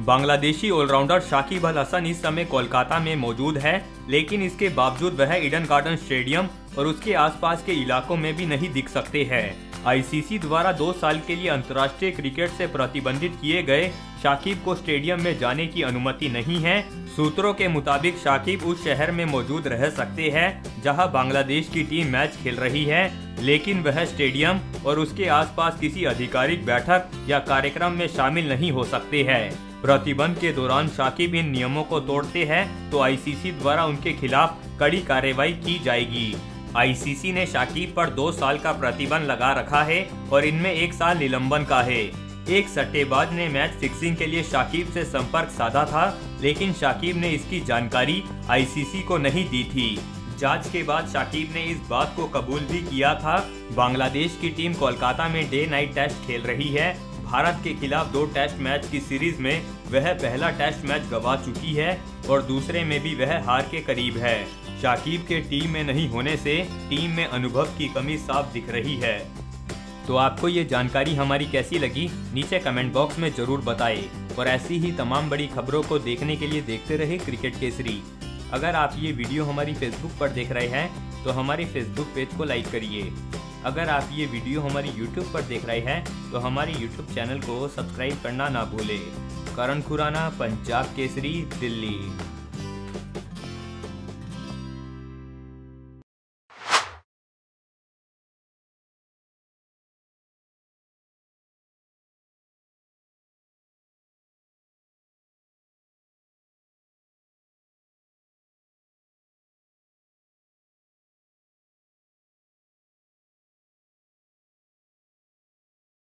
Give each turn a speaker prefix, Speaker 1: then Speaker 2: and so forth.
Speaker 1: Bangladeshi allrounder Shakib Al Hasan इस समय कोलकाता में मौजूद है, लेकिन इसके बावजूद वह ईडन गार्डन स्टेडियम और उसके आसपास के इलाकों में भी नहीं दिख सकते हैं। आईसीसी द्वारा 2 साल के लिए अंतर्राष्ट्रीय क्रिकेट से प्रतिबंधित किए गए शाकिब को स्टेडियम में जाने की अनुमति नहीं है। सूत्रों के मुताबिक शाकिब उस शहर में मौजूद रह सकते हैं जहां बांग्लादेश की टीम मैच खेल रही है, लेकिन वह स्टेडियम और उसके आसपास किसी आधिकारिक बैठक या कार्यक्रम में शामिल नहीं हो सकते हैं। प्रतिबंध के दौरान शाकिब इन नियमों को तोड़ते हैं तो आईसीसी द्वारा उनके खिलाफ कड़ी कार्रवाई की जाएगी। आईसीसी ने शाकिब पर 2 साल का प्रतिबंध लगा रखा है और इनमें 1 साल निलंबन का है। एक सट्टेबाज ने मैच फिक्सिंग के लिए शाकिब से संपर्क साधा था, लेकिन शाकिब ने इसकी जानकारी आईसीसी को नहीं दी थी। जांच के बाद शाकिब ने इस बात को कबूल भी किया था। बांग्लादेश की टीम कोलकाता में डे नाइट टेस्ट खेल रही है। भारत के खिलाफ 2 टेस्ट मैच की सीरीज में वह पहला टेस्ट मैच गंवा चुकी है और दूसरे में भी वह हार के करीब है। शाकिब के टीम में नहीं होने से टीम में अनुभव की कमी साफ दिख रही है। तो आपको ये जानकारी हमारी कैसी लगी, नीचे कमेंट बॉक्स में जरूर बताएं और ऐसी ही तमाम बड़ी खबरों को देखने के लिए देखते रहे क्रिकेट केसरी। अगर आप ये वीडियो हमारी फेसबुक पर देख रहे हैं तो हमारी फेसबुक पेज को लाइक करिए। अगर आप ये वीडियो हमारी यूट्यूब पर देख रहे हैं तो हमारी यूट्यूब चैनल को सब्सक्राइब करना ना भूलें। करण खुराना, पंजाब केसरी, दिल्ली।